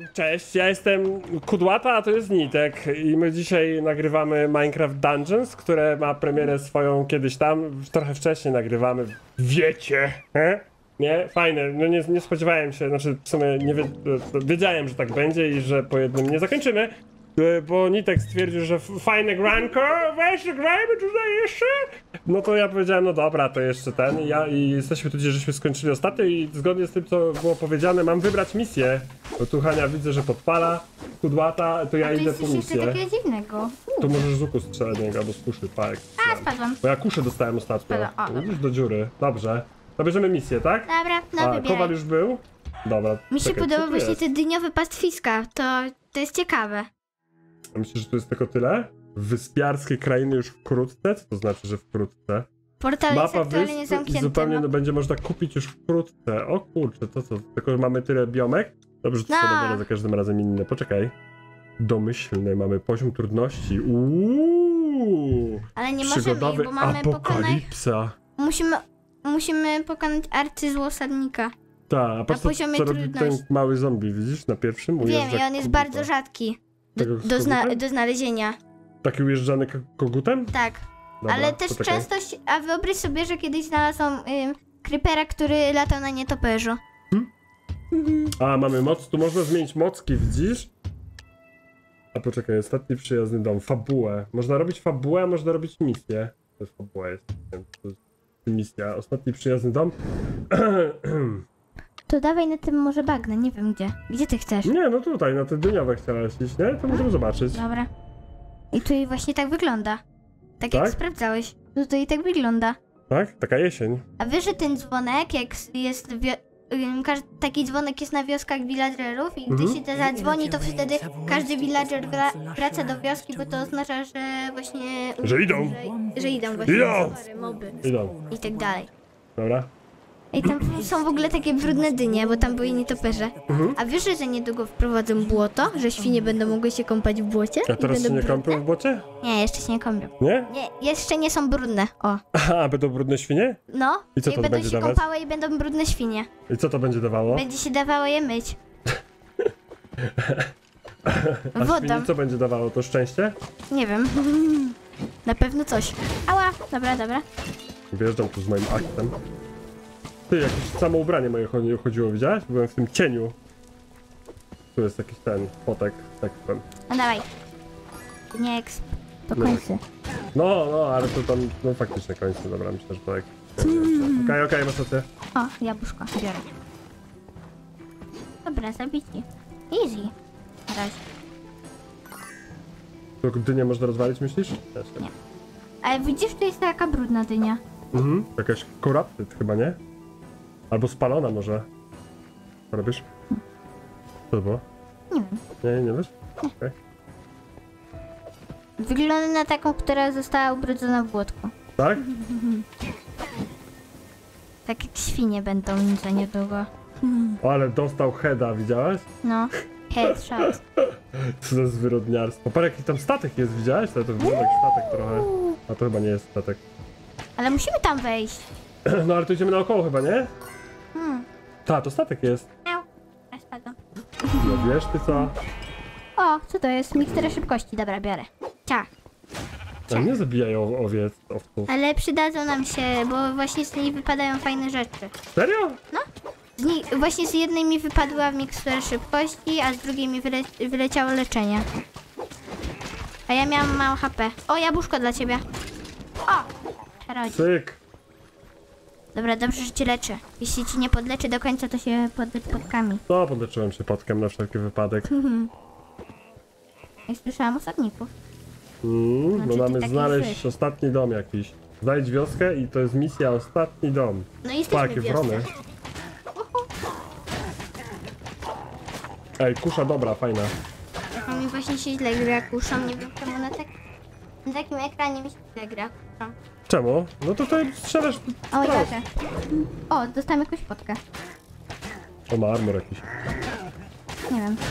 Cześć, ja jestem Kudłata, a to jest Nitek i my dzisiaj nagrywamy Minecraft Dungeons, które ma premierę swoją kiedyś tam, trochę wcześniej nagrywamy, wiecie, he? Nie? Fajne, no nie spodziewałem się, znaczy w sumie nie wiedziałem, że tak będzie i że po jednym nie zakończymy, bo Nitek stwierdził, że fajne granko, weź grajmy tutaj jeszcze. No to ja powiedziałem, no dobra, to jeszcze ten i jesteśmy tu gdzie żeśmy skończyli ostatnio i zgodnie z tym, co było powiedziane, mam wybrać misję. Bo tu Hania widzę, że podpala, Kudłata, to ja idę po misję. Jeszcze takiego dziwnego. Tu możesz z łuku strzelać niego, albo z kuszy, tak. A, spadłam. Bo ja kuszę dostałem ostatnio. Spadła, Widzisz, do dziury. Dobrze. To bierzemy misję, tak? Dobra, no A, wybieraj. Kowal już był? Dobra. Mi się czekaj, podoba co tu właśnie jest? te dyniowe pastwiska, to jest ciekawe. A myślisz, że to jest tylko tyle? Wyspiarskie krainy już wkrótce? Co to znaczy, że wkrótce? Portal jest Mapa aktualnie wysp i zamknięty. zupełnie będzie można kupić już wkrótce. O kurczę, to co? Tylko mamy tyle biomek? Dobrze, to No. są dobre za każdym razem inne. Poczekaj. Domyślny, mamy poziom trudności. Uuu. Ale nie możemy, Przygodowy bo mamy pokonać... apokalipsa. Musimy pokonać arcyzłosadnika. Tak, a patrz poziomie co robi ten trudności. mały zombie, widzisz? Na pierwszym Wiem, ujeżdża i on jest koguta. bardzo rzadki Tego z kogutem? do znalezienia. Taki ujeżdżany kogutem? Tak, Dobra, ale też poczekaj. często... A wyobraź sobie, że kiedyś znalazłam creepera, który latał na nietoperzu. A, mamy moc, tu można zmienić mocki, widzisz? A poczekaj, ostatni przyjazny dom, fabułę. Można robić fabułę, a można robić misję. To jest fabuła, jest. To jest misja. Ostatni przyjazny dom. To dawaj na tym może bagnę, nie wiem gdzie. Gdzie ty chcesz? Nie, no tutaj, na te dyniowe chciałaś iść, nie? To możemy zobaczyć. Dobra. I tu właśnie tak wygląda. Tak Tak? jak sprawdzałeś. To i tak wygląda. Tak? Taka jesień. A wiesz, że ten dzwonek, jak jest... taki dzwonek jest na wioskach villagerów i gdy się to zadzwoni, to wtedy każdy villager wraca do wioski, bo to oznacza, że właśnie... Że idą. Że idą właśnie Idą. towary, moby Idą. i tak dalej. Dobra. I tam są w ogóle takie brudne dynie, bo tam były nietoperze. A wiesz, że za wprowadzą błoto? Że świnie będą mogły się kąpać w błocie? A i teraz się będą nie brudne? kąpią w błocie? Nie, jeszcze się nie kąpią. Nie? Nie, jeszcze nie są brudne. O. Aha, będą brudne świnie? No, I co jak to będą będzie się dawać? kąpały i będą brudne świnie. I co to będzie dawało? Będzie się dawało je myć. A Wodą. świni co będzie dawało? To szczęście? Nie wiem. Na pewno coś. Ała, dobra, dobra. Wjeżdżam tu z moim aktem. Ty, jakieś samo ubranie moje chodziło, widziałeś? Byłem w tym cieniu. Tu jest jakiś ten potek, tak powiem. No dawaj. Nie eksp. To No. końcy. No, ale to tam, no faktycznie końcu, dobra, myślę, że to jak... Okej, masz rację. O, jabłuszko, biorę. Dobra, zabici. Easy. Na razie. To dynię można rozwalić, myślisz? Nie. Ale widzisz, tu jest taka brudna dynia. Mhm, jakaś koratyt chyba, nie? Albo spalona może. Co robisz? Co to było? Nie wiem. Nie wiesz? Okej. Wygląda na taką, która została ubrudzona w błotku. Tak? Tak jak świnie będą za niedługo. O, ale dostał heada, widziałeś? No. Headshot. Co za zwyrodniarstwo. Parę jaki tam statek jest, widziałeś? To wygląda jak statek trochę. A to chyba nie jest statek. Ale musimy tam wejść. No ale to idziemy naokoło chyba, nie? Hmm. Ta, to statek jest. Miau. Ja spadłam. No wiesz ty co? O, co to jest? Mikstura szybkości. Dobra, biorę. Ciach. A nie zabijają owiec, owców. Ale przydadzą nam się, bo właśnie z niej wypadają fajne rzeczy. Serio? Właśnie z jednej mi wypadła mikstura szybkości, a z drugiej mi wyleciało leczenie. A ja miałam mało HP. O, jabłuszko dla ciebie. O! Czarodziej. Cyk. Dobra, dobrze, że cię leczę. Jeśli ci nie podleczy do końca, to się podlecz podkami. No, podleczyłem się potkiem na wszelki wypadek. Jak słyszałam osadników. No Znaczy, ty mamy taki znaleźć zły. ostatni dom jakiś. Znajdź wioskę i to jest misja ostatni dom. No i jesteśmy Jakie w wiosce. wrony. Ej, kusza dobra, fajna. A mi właśnie się źle gra kuszą, nie wiem czemu na takim ekranie mi się źle gra kuszą. Czemu? No to tutaj strzelasz... O, jadę. O, dostałem jakąś potkę. O, ma armor jakiś. Nie wiem.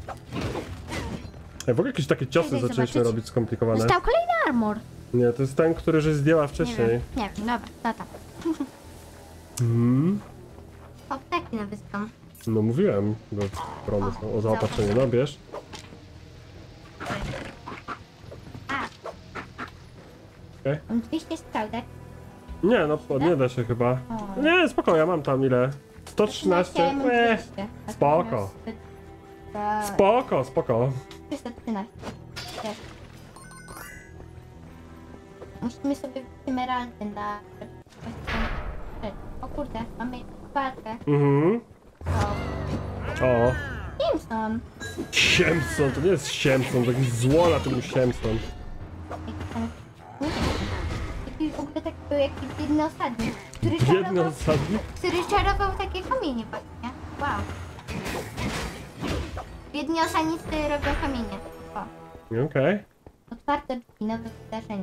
Ej, w ogóle jakieś takie ciosy Idę zaczęliśmy zobaczyć. robić skomplikowane. Dostał kolejny armor. Nie, to jest ten, który żeś zdjęła Nie wcześniej. wiem, nie wiem, dobra, tata. Mhm. O, ptaki na wyspę. No mówiłem, że brony są o zaopatrzenie, no bierz. Okej. Mam 200 strzał, tak? Nie, no nie da się chyba. Nie, spoko, ja mam tam ile? 113. Ja mam 200. A Spoko. ty masz, Spoko, spoko. 313. Też. Musimy sobie emeraldy na... O kurde, mamy walkę. Mhm. O. Simpson. Siemson, to nie jest Siemson, to jakiś zło na tym Siemson. Taki w ogóle tak był jakiś biedny osadnik, Biedny osadnik? który czarował takie kamienie właśnie. Wow. Biedni osadnicy robią kamienie. O. Okej. Otwarte drzwi, nowe wydarzenie.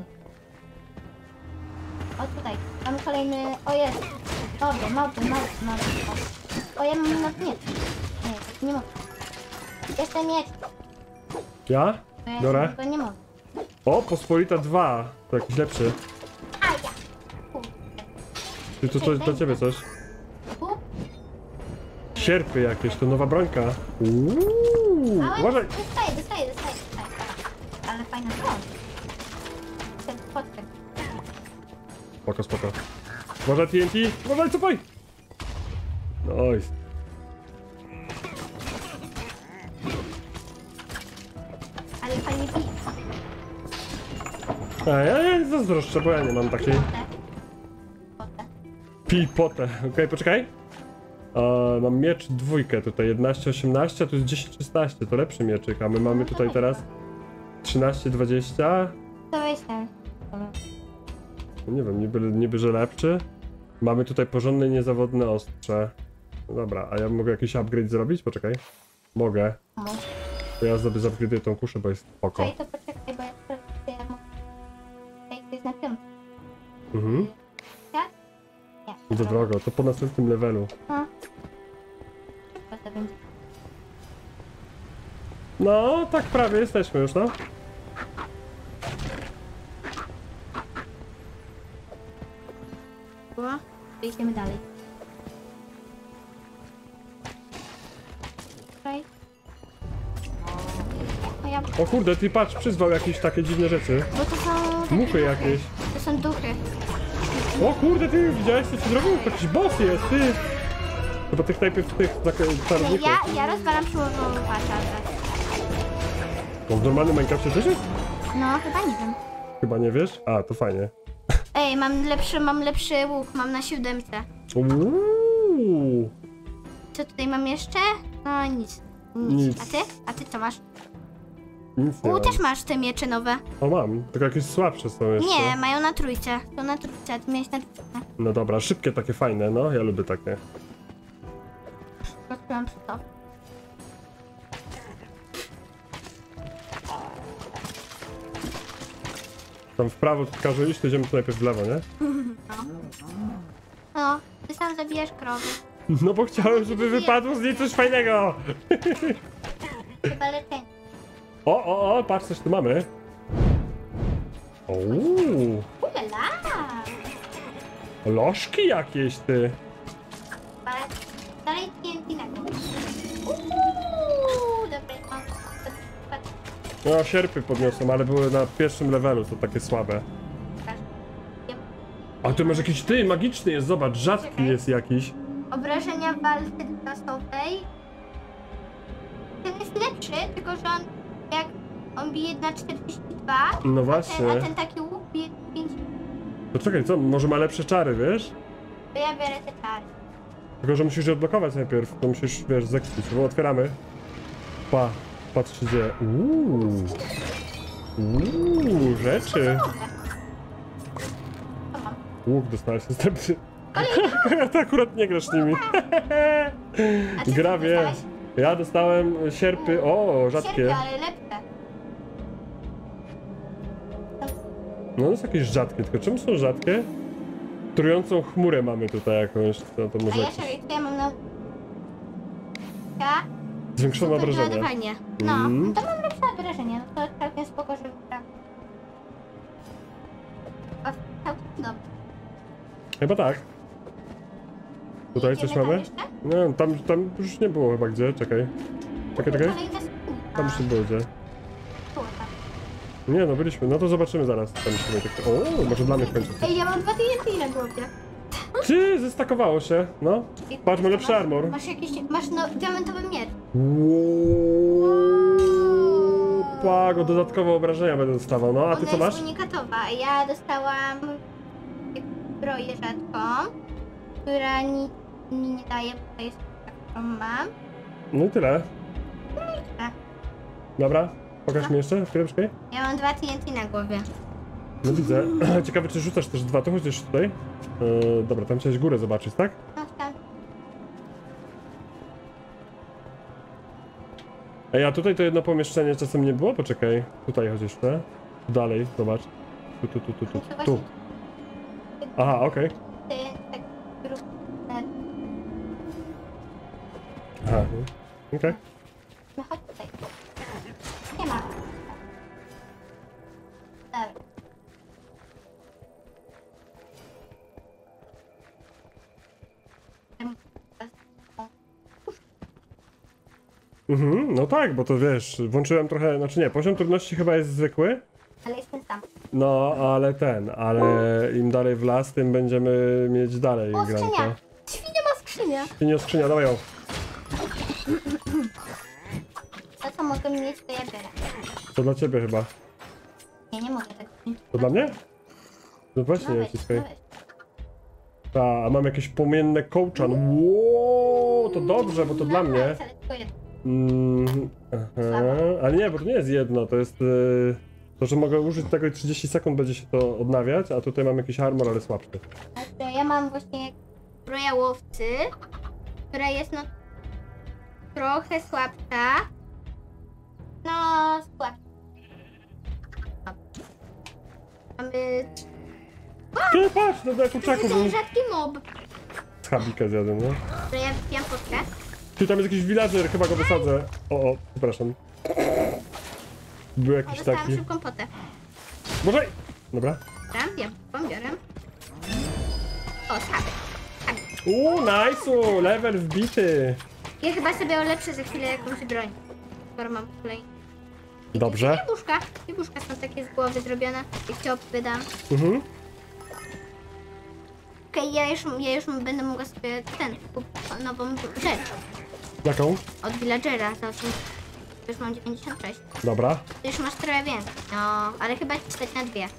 O tutaj, mamy kolejny... O jest! Małpy. O, ja mam na miecz. Nie mogę. Jeszcze miecz. Ja? Bo ja Biorę. tego nie mogę. O, pospolita 2. To jakiś lepszy. A ja! Ty tu coś dla ciebie coś. Tu? Sierpy jakieś, to nowa brońka. Ale Uważaj! dostaję. Ale fajna broń. Chcę fotkę. Spoko. Uważaj TNT! Uważaj, cofaj! Nice. Ale fajnie bije. A ja nie zazdroszczę, bo ja nie mam takiej. Fotę. Pij potę. Okej, poczekaj. Mam miecz dwójkę tutaj, 11-18, a tu jest 10-16, to lepszy mieczyk, a my mamy tutaj teraz 13-20. To weź ten. Nie wiem, niby że lepszy. Mamy tutaj porządne, niezawodne ostrze. No dobra, a ja mogę jakiś upgrade zrobić? Poczekaj. Mogę. To ja sobie zupgrade'uję tą kuszę, bo jest spoko. Czekaj, to poczekaj, bo ja sprawdzę, ja mogę... Tutaj to jest na piątym. Mhm. Tak? Nie. Za drogo, to po następnym levelu. No. Szybko to będzie. No, tak prawie jesteśmy już, no. Było? To idziemy dalej. Tutaj. O, ja... O kurde, ty patrz, przyzwał jakieś takie dziwne rzeczy. Bo to są... takie Muchy duchy. jakieś. To są duchy. O kurde, ty widziałeś co ci zrobił? To jakiś boss jest, ty! Chyba tych najpierw tych czarowników. Ja rozwalam siłową łupacza teraz. No w normalnym Minecrafcie też jest? No, chyba nie wiem. Chyba nie wiesz? A, to fajnie. Ej, mam lepszy łuk, mam na 7. Uuu. Co tutaj mam jeszcze? No nic. Nic. A ty co masz? Nic nie mam. Też masz te miecze nowe. O, mam. Tylko jakieś słabsze są jeszcze. Nie, mają na trójce. Są na trójce, a ty miałeś na trójce. No dobra, szybkie takie fajne, no. Ja lubię takie. Rozpiłam przy to. Tam w prawo tu każe iść, to idziemy tu najpierw w lewo, nie? No, ty sam zabijasz krowy. No bo chciałem, żeby wypadło z niej coś fajnego. Chyba leczenie. O, patrz, coś tu mamy. Uuu. Ulala! Lożki jakieś, ty. Dalej TNT na górę. Dobra, mam. No, sierpy podniosłem, ale były na pierwszym levelu, to takie słabe. A tu masz jakiś, ty, magiczny jest, zobacz, rzadki Czekaj. jest jakiś. Obrażenia w walce klasowej. Ten jest lepszy, tylko że on bije na 42. No A właśnie. ten taki łuk bije 5. To czekaj, co, może ma lepsze czary, wiesz? To ja biorę te czary. Tylko, że musisz je odblokować najpierw, to musisz, wiesz, zekspić, bo otwieramy. Patrz się dzieje. Rzeczy. To mam. Łuk dostałeś następny. Ty akurat nie grasz nimi. A ty Gra co wie. dostałeś? Ja dostałem sierpy, rzadkie. Sierpy, ale lepsze. No to jest jakieś rzadkie, tylko czemu są rzadkie? Trującą chmurę mamy tutaj jakąś, to A może ja jakieś czekaj, to ja mam na... Ja? zwiększone Super obrażenia. ładowanie. No, Mm. to mam lepsze obrażenia. No to całkiem spoko, że wybrałam. O, całkiem dobrze. Chyba tak. Tutaj coś Idziemy tam mamy? jeszcze? No, tam już nie było chyba gdzie, czekaj. Czekaj. Kolejna skrzynka. Tam już nie było gdzie. Było tam. Nie no, byliśmy, no to zobaczymy zaraz. Tam musimy tak... O, może dla mnie w końcu. Ej, ja mam 2 TNT na głowie. Ty, zestakowało się, no. Patrz, ma lepszy armor. Masz jakiś, masz no, diamentowy miecz. Pago, dodatkowe obrażenia będę dostawał, no. A ty Ona co masz? jest unikatowa. Ja dostałam zbroję rzadką, która nic mi nie daje, bo to jest ta, którą mam. No i tyle. Tak. Dobra, pokaż mi jeszcze chwileczkę. Ja mam 2 TNT na głowie. No widzę. Ciekawe, czy rzucasz też 2, to chociaż tutaj. Dobra, tam chciałeś górę zobaczyć, tak? No tam. Ej, a tutaj to jedno pomieszczenie czasem nie było? Poczekaj. Tutaj chociaż te. Dalej, zobacz. Tu. Aha, okej. Tak, grup. Aha, okej. No chodź tutaj. Nie ma. Dobra. No tak, bo to wiesz, włączyłem trochę, znaczy nie, poziom trudności chyba jest zwykły. Ale jestem sam. No, ale im dalej w las, tym będziemy mieć dalej O, granka. skrzynia! Świnia ma skrzynię! Nie skrzynia, dawaj ją. To co mogę mieć, to ja biorę. To dla ciebie chyba. Nie mogę tego mieć. To dla mnie? No właśnie, No weź, naciskaj. no weź. Ta, a mam jakieś płomienne kołczan. Ło, to dobrze, bo to dla mnie. Ale tylko jedno. Aha. Ale nie, bo to nie jest jedno, to jest to, że mogę użyć tego i 30 sekund będzie się to odnawiać, a tutaj mam jakiś armor, ale słabszy. Znaczy, ja mam właśnie zbroję łowcy, która jest no trochę słabsza. No, słabsza. Mamy Ty patrz, no jak kurczaku był. rzadki mob. Schabikę zjadłem, no. Że ja wypijam potkę. Ty, tam jest jakiś villager, chyba go wysadzę. O, przepraszam. Był O, jakiś dostałam taki. szybką potę. Może... Dobra. Tam, ja biorę. O, schaby. Nice, level wbity. Ja chyba sobie ulepszę za chwilę jakąś broń. Skoro mam kolej. Dobrze. Jabłuszka są takie z głowy zrobione. Jak ci wydam. Okej, ja już będę mogła sobie kupić nową rzecz. Jaką? Od villagera za 8. Już mam 96. Dobra. Ty już masz trochę więcej. No, ale chyba ci stać na 2. Nie.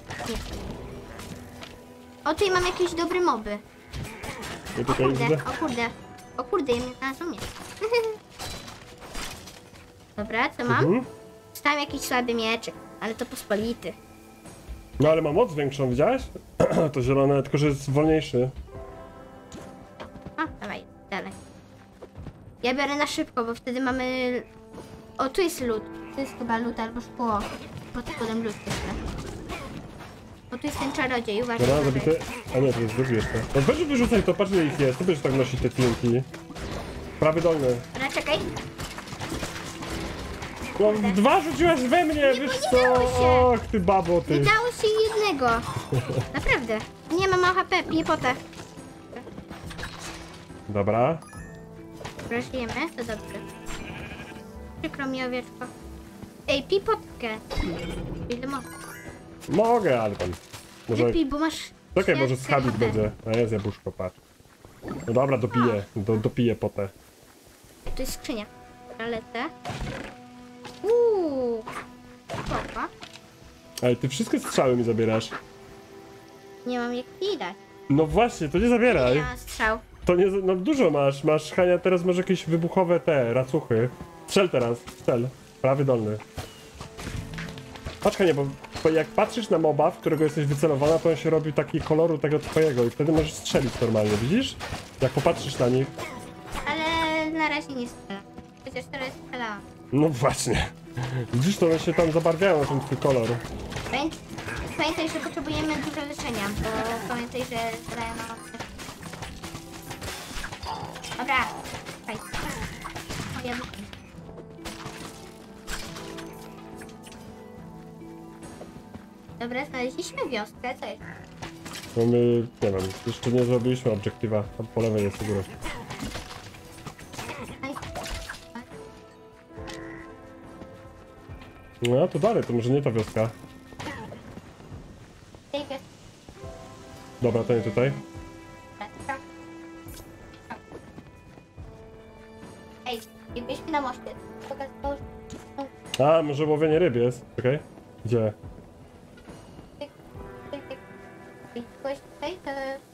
O, tutaj mam jakieś dobre moby. Ja O tutaj kurde, widzę. o kurde. O kurde, ja mnie znalazło mnie. Dobra, co mam? Dostałem jakiś słaby mieczyk, ale to pospolity. No ale ma moc większą, widziałeś? To zielone, tylko że jest wolniejszy. A, dawaj, dalej. Ja biorę na szybko, bo wtedy mamy... O, tu jest lód. Tu jest chyba lód albo szkło. Pod spodem lód jeszcze. Bo tu jest ten czarodziej, uważaj. Dobra, uważaj. zabity. A nie, to jest drugi jeszcze. No weź wyrzucaj to, patrz ile ich jest. To będziesz tak nosić te TNT. Prawy dolny. Dobra, czekaj. No, 2 rzuciłaś we mnie, wiesz nie co? dało się. Och, ty babo, ty. Nie dało się jednego. Naprawdę. Nie mam HP, piję potę. Dobra. Dobra, żyjemy, to dobrze. Przykro mi, owieczko. Ej, pij potkę. Ile mogę? Mogę, ale tam. Może... Wypij, bo masz... Czekaj, może świetne schabić HP. będzie. A jest jabłuszko, patrz. No dobra, dopiję. Dopiję potę. Tu jest skrzynia. Lecę. Spoko. Ej, ty wszystkie strzały mi zabierasz. Nie mam jak ci dać. No właśnie, to nie zabieraj. Nie mam strzał. To nie, no dużo masz. Masz, Hania, teraz masz jakieś wybuchowe te racuchy. Strzel teraz, strzel. Prawy dolny. Patrz, Hania, bo jak patrzysz na moba, w którego jesteś wycelowana, to on się robi taki koloru tego twojego i wtedy możesz strzelić normalnie, widzisz? Jak popatrzysz na nich. Ale na razie nie strzelam. Chociaż teraz strzelałam. No właśnie. Widzisz, to one się tam zabarwiają na ten twój kolor. Pamiętaj, że potrzebujemy dużo leczenia, bo pamiętaj, że zadają nam mocne. Dobra, fajnie. O, ja wypiję. Dobra, znaleźliśmy wioskę, co jest? Bo my, nie wiem, jeszcze nie zrobiliśmy obiektywa. Tam po lewej jest u góry. No to dalej, to może nie ta wioska. Dobra, to nie tutaj. Ej, byliśmy na moście. Pokazało, A, może łowienie ryb jest. Okej. Gdzie? że byłeś tutaj, to...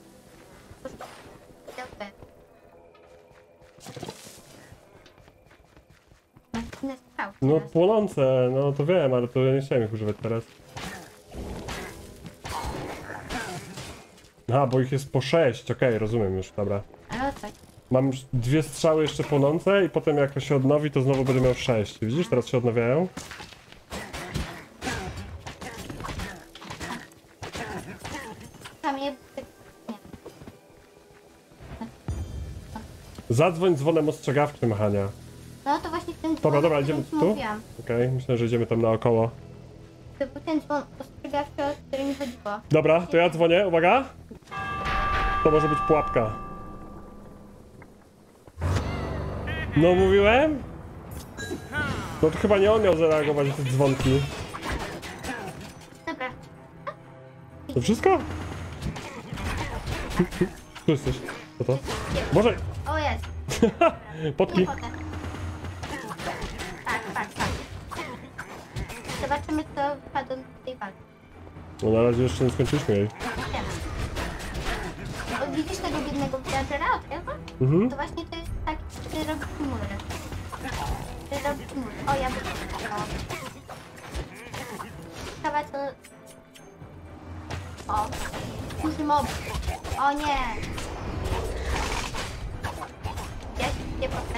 No płonące, no to wiem, ale to ja nie chciałem ich używać teraz. Aha, bo ich jest po 6, okej, rozumiem już, dobra. Ale o co? Mam już 2 strzały jeszcze płonące i potem jak to się odnowi, to znowu będę miał 6. Widzisz, teraz się odnawiają? Tam je... Zadzwoń dzwonem ostrzegawczym, Hania. No to właśnie ten dzwon, Dobra, dobra, o idziemy którym tu? mówiłam. Okej, myślę, że idziemy tam naokoło. To był ten dzwon ostrzegawczy, o który mi chodziło. Dobra, to ja dzwonię, uwaga! To może być pułapka. No mówiłem? No to chyba nie on miał zareagować na te dzwonki. Dobra. To wszystko? Tu jesteś. Co to? Może... O jest. Potki. Nie potem. Patrz. Zobaczymy, co wypadło z tej walki. No na razie jeszcze nie skończyliśmy jej. O, widzisz tego biednego villagera od tego? Mhm. To właśnie to jest taki, który robi mury. Który robi mury. O, ja bym... Ciekawe co... O, duży mob. O nie. Gdzie potem?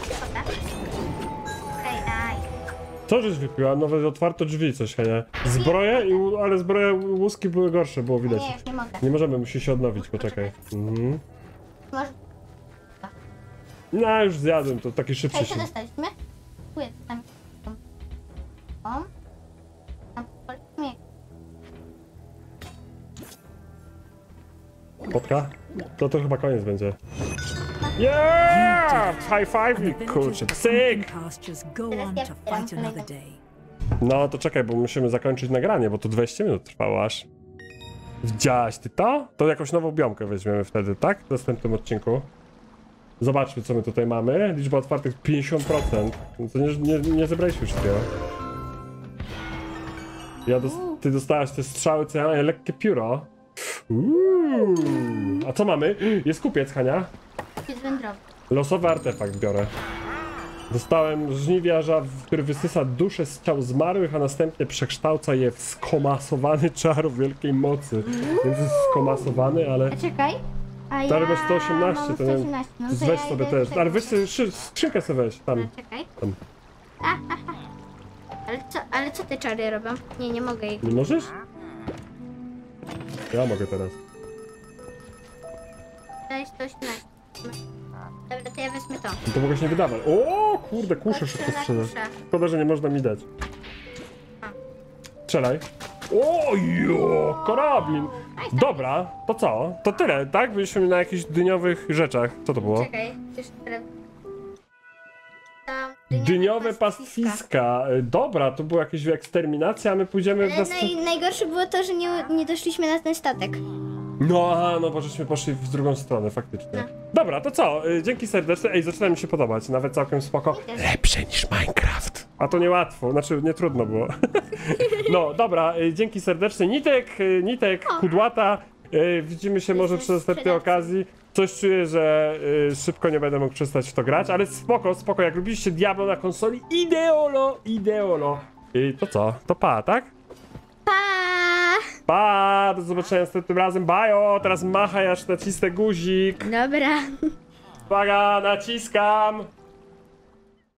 Okej, daj. Co żeś wypiła? Nowe otwarte drzwi, coś Henia. Zbroje, ale zbroje łuski były gorsze, było widać. Nie, już nie mogę. Nie możemy, musi się odnowić, poczekaj. Mhm. Może... No już zjadłem, to taki szybszy Hej, się. co dostaliśmy? Tu jest tam... O. Tam polecimy. Potka? To chyba koniec będzie. Yeah! High five, kurczę, psyk! Pastures go on to fight another day. No to czekaj, bo musimy zakończyć nagranie, bo to 20 minut trwało aż. Widziałaś ty to? To jakąś nową biomkę weźmiemy wtedy, tak? W następnym odcinku. Zobaczmy, co my tutaj mamy. Liczba otwartych 50%. No to nie zebraliśmy wszystkiego. Ty dostałaś te strzały, co ja mam, lekkie pióro. A co mamy? Jest kupiec, Hania. Jest wędrowny. Losowy artefakt biorę. Dostałem żniwiarza, który wysysa duszę z ciał zmarłych, a następnie przekształca je w skomasowany czar wielkiej mocy. Więc jest skomasowany, ale... A czekaj. A ja... Stary masz 118, mam to nie... 118. No to Weź ja sobie idę też. tego Ale weź sobie skrzynkę sobie weź, tam. Czekaj. Tam. Ale co te czary robią? Nie mogę ich. Nie możesz? Ja mogę teraz. Daj 118. Dobra, to ja wezmę to. No to mogę się nie wydawać. O kurde, kuszę szybko strzelę. Szkoda, że nie można mi dać. Strzelaj. Ojo, karabin. Dobra, to co? To tyle, tak? Byliśmy na jakichś dyniowych rzeczach. Co to było? Czekaj, już teraz... Dyniowe pastwiska. Dobra, to była jakaś eksterminacja, a my pójdziemy w Ale następnym... najgorsze było to, że nie doszliśmy na ten statek. No, no bo żeśmy poszli w drugą stronę, faktycznie. Dobra, to co? Dzięki serdeczne. Ej, zaczyna mi się podobać, nawet całkiem spoko. Lepsze niż Minecraft. A to niełatwo, znaczy nie trudno było. No, dobra, dzięki serdeczne. Nitek, kudłata. Widzimy się może przy następnej okazji. Coś czuję, że szybko nie będę mógł przestać w to grać, ale spoko, jak lubiliście Diablo na konsoli, ideolo. I to co? To pa, tak? Pa! Pa, do zobaczenia następnym razem, bajo, teraz machaj aż nacisnę guzik. Dobra. Uwaga, naciskam.